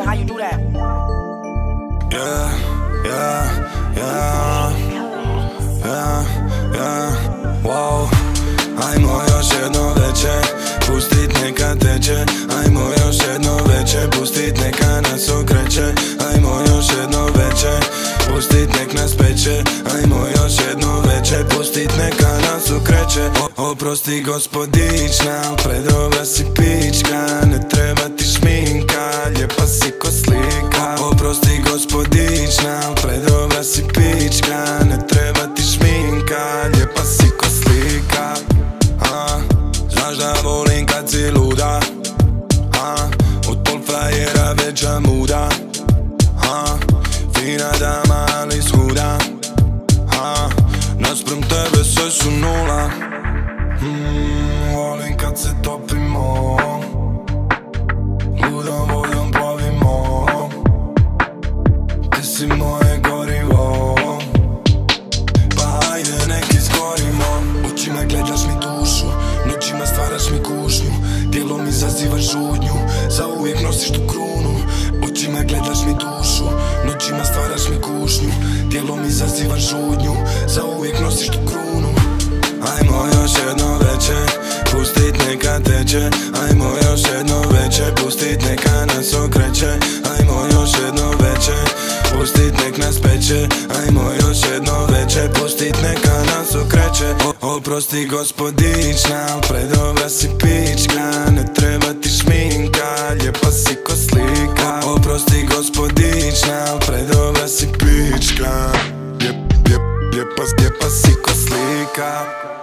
how you do that? Wow. Ajmo još jedno veče, pustit neka teče. Ajmo još jedno veče, pustit neka nas okreće. Ajmo još jedno veče, pustit nek nas peče. Ajmo još jedno veče, pustit neka nas okreće. Oprosti gospodična, predobra si pička. Ne treba ti šminka, lijepa si ko slika. Oprosti gospodična, predobra si pička. Ne treba ti šminka, lijepa si ko slika. Znaš da volim kad si luda, od pol frajera veća muda. Fina dama ali shuda, naspram tebe sve su nula. Volim kad se topimo, ludom vodom plovimo. Ti si moje gorivo, pa ajde nek izgorimo. Očima gledaš mi dušu, noćima stvaraš mi kušnju. Tijelom izazivaš žudnju, zauvijek nosiš tu krunu. Očima gledaš mi dušu, noćima stvaraš mi kušnju. Tijelom izazivaš žudnju, zauvijek nosiš tu krunu. Ajmo još jedno veče, pustit neka teče. Ajmo još jedno veče, pustit neka nas okreće. Ajmo još jedno veče, pustit nek nas peče. Ajmo još jedno veče, pustit neka nas okreće. Oprosti gospodična, predobra si pička. Ne treba ti šminka, lijepa si ko slika. Oprosti gospodična, predobra si pička. Lijepa si ko slika.